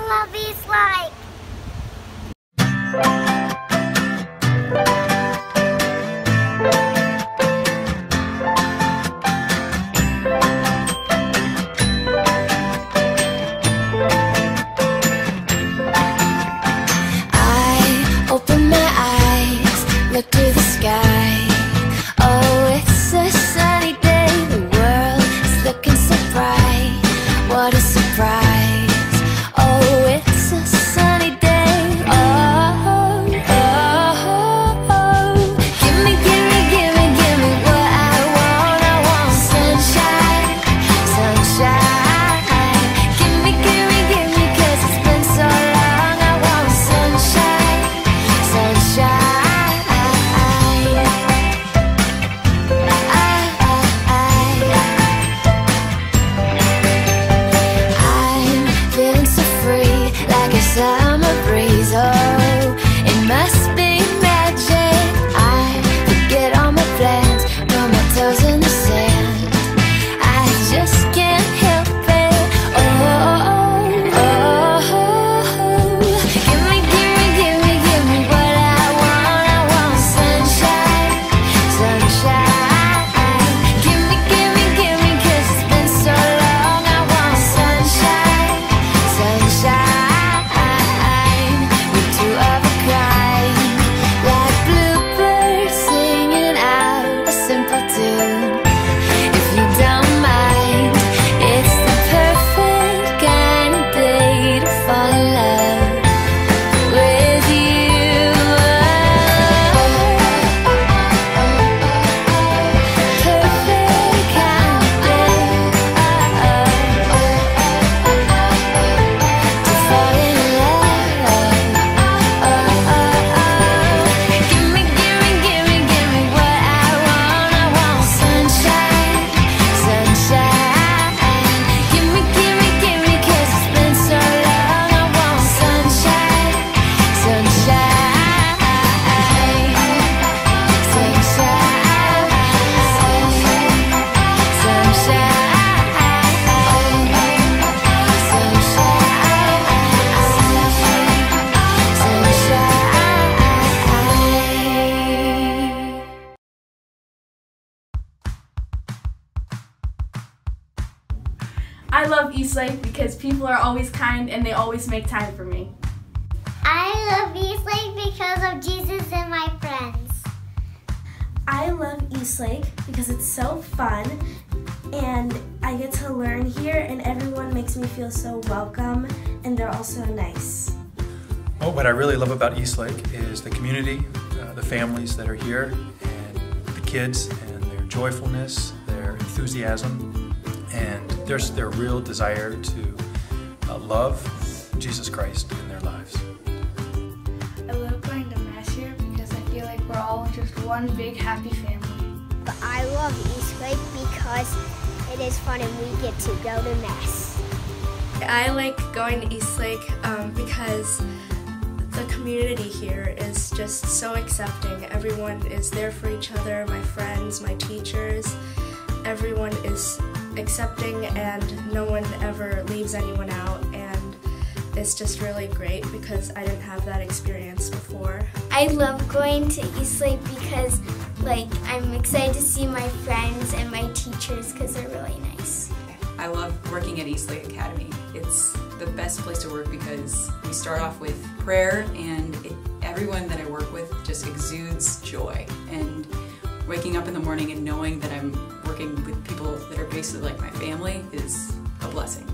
love Eastlake. I open my eyes, look to the sky. Oh, it's a sunny day. The world is looking so bright. What a surprise. Oh, it's a sunny day. Oh, oh, oh. Give me, give me, give me, give me what I want. I want sunshine, sunshine. Give me, give me, give me, 'cause it's been so long. I want sunshine, sunshine. I'm feeling so free, like a summer breeze. Oh, it must be magic. I forget all my plans, put my toes in the sand. I just can't help it. Oh, oh, oh. Give me, give me, give me, give me what I want. I want sunshine, sunshine. Give me, give me, give me, 'cause it's been so long. I want sunshine, sunshine. We're two of a kind, like bluebirds singing out a simple tune. If you don't mind, it's the perfect kind of day to fall in love with you. Perfect kind of day to fall in love. Give me, give me, give me, give me what I want. I want sunshine, sunshine. Give me, give me, give me, 'cause it's been so long. I want sunshine, sunshine, sunshine. I love Eastlake because people are always kind and they always make time for me. I love Eastlake because of Jesus and my friends. I love Eastlake because it's so fun and I get to learn here and everyone makes me feel so welcome and they're also nice. Oh, what I really love about Eastlake is the community, the families that are here, and the kids and their joyfulness, their enthusiasm, and their real desire to love Jesus Christ in their lives. I love going to Mass here because I feel like we're all just one big happy family. But I love Eastlake because it is fun and we get to go to Mass. I like going to Eastlake because the community here is just so accepting. Everyone is there for each other, my friends, my teachers. Everyone is accepting and no one ever leaves anyone out, and it's just really great because I didn't have that experience before. I love going to Eastlake because I'm excited to see my friends and my teachers because they're really nice. I love working at Eastlake Academy. It's the best place to work because we start off with prayer and everyone that I work with just exudes joy. And waking up in the morning and knowing that I'm working with people that are basically like my family is a blessing.